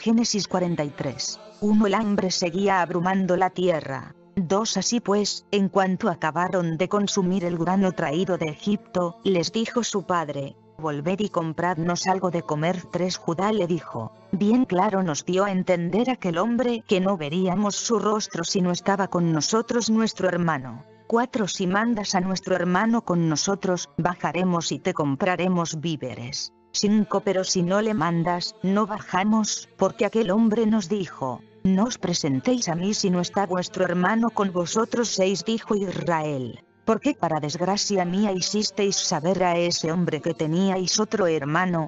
Génesis 43. 1. El hambre seguía abrumando la tierra. 2. Así pues, en cuanto acabaron de consumir el grano traído de Egipto, les dijo su padre: volved y compradnos algo de comer. 3. Judá le dijo: bien claro nos dio a entender aquel hombre que no veríamos su rostro si no estaba con nosotros nuestro hermano. 4. Si mandas a nuestro hermano con nosotros, bajaremos y te compraremos víveres. 5. Pero si no le mandas, no bajamos, porque aquel hombre nos dijo: no os presentéis a mí si no está vuestro hermano con vosotros. 6. Dijo Israel: ¿por qué para desgracia mía hicisteis saber a ese hombre que teníais otro hermano?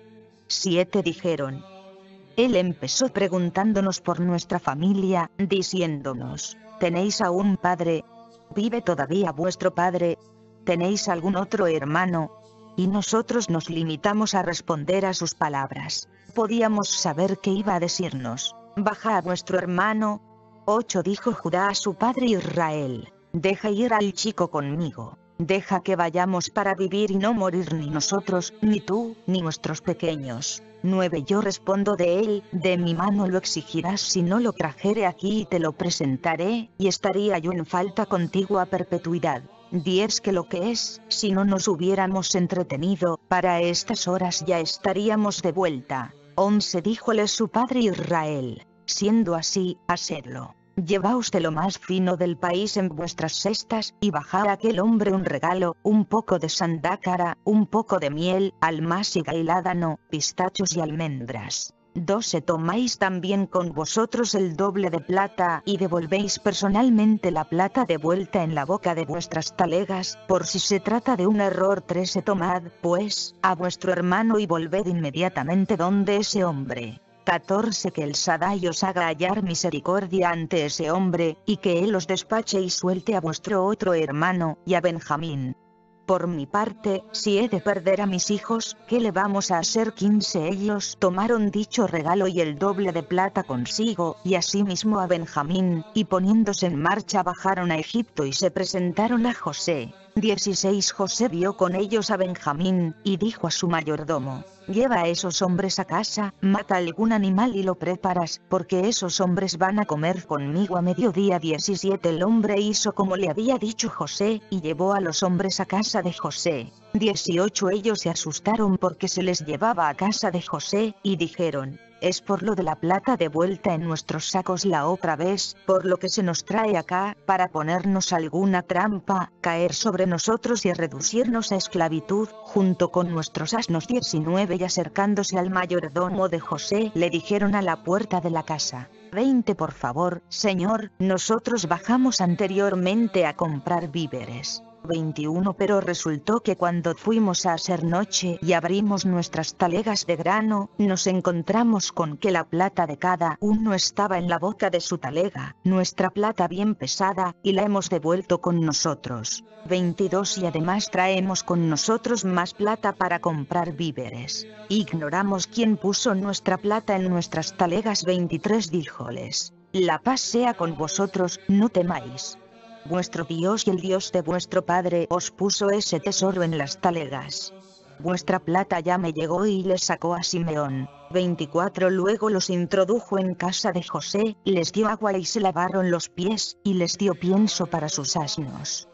7. Dijeron: él empezó preguntándonos por nuestra familia, diciéndonos: ¿tenéis aún padre? ¿Vive todavía vuestro padre? ¿Tenéis algún otro hermano? Y nosotros nos limitamos a responder a sus palabras. Podíamos saber qué iba a decirnos: baja a vuestro hermano. 8. Dijo Judá a su padre Israel: deja ir al chico conmigo. Deja que vayamos para vivir y no morir ni nosotros, ni tú, ni nuestros pequeños. 9. Yo respondo de él: de mi mano lo exigirás si no lo trajere aquí y te lo presentaré, y estaría yo en falta contigo a perpetuidad. 10. Que lo que es, si no nos hubiéramos entretenido, para estas horas ya estaríamos de vuelta. 11. Díjole su padre Israel: siendo así, hacedlo. Llevaos de lo más fino del país en vuestras cestas, y bajad a aquel hombre un regalo, un poco de sandácara, un poco de miel, almáciga y ládano, pistachos y almendras. 12. Tomáis también con vosotros el doble de plata, y devolvéis personalmente la plata de vuelta en la boca de vuestras talegas, por si se trata de un error. 13. Tomad, pues, a vuestro hermano y volved inmediatamente donde ese hombre. 14. Que el Sadai os haga hallar misericordia ante ese hombre, y que él os despache y suelte a vuestro otro hermano, y a Benjamín. Por mi parte, si he de perder a mis hijos, ¿qué le vamos a hacer? 15. Ellos tomaron dicho regalo y el doble de plata consigo, y asimismo a Benjamín, y poniéndose en marcha bajaron a Egipto y se presentaron a José. 16. José vio con ellos a Benjamín, y dijo a su mayordomo: lleva a esos hombres a casa, mata algún animal y lo preparas, porque esos hombres van a comer conmigo a mediodía. 17. El hombre hizo como le había dicho José, y llevó a los hombres a casa de José. 18. Ellos se asustaron porque se les llevaba a casa de José, y dijeron: es por lo de la plata de vuelta en nuestros sacos la otra vez, por lo que se nos trae acá, para ponernos alguna trampa, caer sobre nosotros y reducirnos a esclavitud, junto con nuestros asnos. 19. Y acercándose al mayordomo de José, le dijeron a la puerta de la casa: 20. Por favor, señor, nosotros bajamos anteriormente a comprar víveres. 21. Pero resultó que cuando fuimos a hacer noche y abrimos nuestras talegas de grano, nos encontramos con que la plata de cada uno estaba en la boca de su talega, nuestra plata bien pesada, y la hemos devuelto con nosotros. 22. Y además traemos con nosotros más plata para comprar víveres. Ignoramos quién puso nuestra plata en nuestras talegas. 23. Díjoles: la paz sea con vosotros, no temáis. Vuestro Dios y el Dios de vuestro padre os puso ese tesoro en las talegas. Vuestra plata ya me llegó. Y les sacó a Simeón. 24. Luego los introdujo en casa de José, les dio agua y se lavaron los pies, y les dio pienso para sus asnos.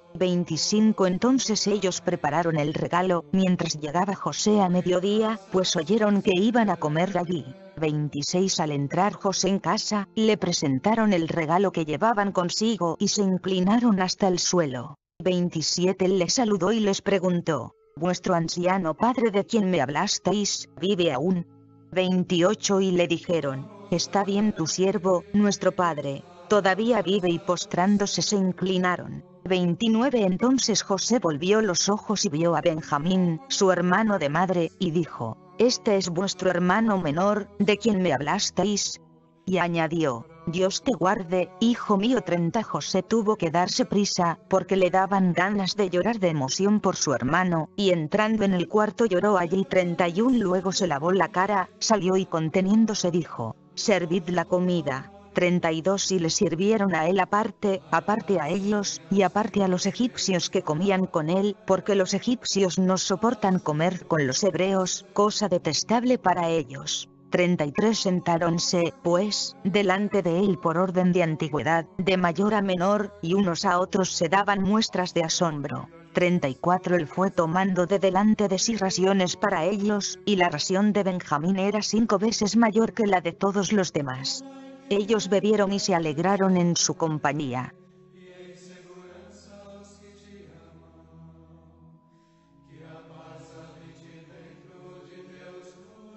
25. Entonces ellos prepararon el regalo, mientras llegaba José a mediodía, pues oyeron que iban a comer allí. 26. Al entrar José en casa, le presentaron el regalo que llevaban consigo y se inclinaron hasta el suelo. 27. Él les saludó y les preguntó: ¿vuestro anciano padre de quien me hablasteis, vive aún? 28. Y le dijeron: está bien tu siervo, nuestro padre, todavía vive. Y postrándose se inclinaron. 29. Entonces José volvió los ojos y vio a Benjamín, su hermano de madre, y dijo: este es vuestro hermano menor, de quien me hablasteis. Y añadió: Dios te guarde, hijo mío. 30. José tuvo que darse prisa, porque le daban ganas de llorar de emoción por su hermano, y entrando en el cuarto lloró allí. 31. Luego se lavó la cara, salió y conteniéndose dijo: servid la comida. 32. Y le sirvieron a él aparte a ellos, y aparte a los egipcios que comían con él, porque los egipcios no soportan comer con los hebreos, cosa detestable para ellos. 33 sentáronse, pues, delante de él por orden de antigüedad, de mayor a menor, y unos a otros se daban muestras de asombro. 34 Él fue tomando de delante de sí raciones para ellos, y la ración de Benjamín era 5 veces mayor que la de todos los demás. Ellos bebieron y se alegraron en su compañía.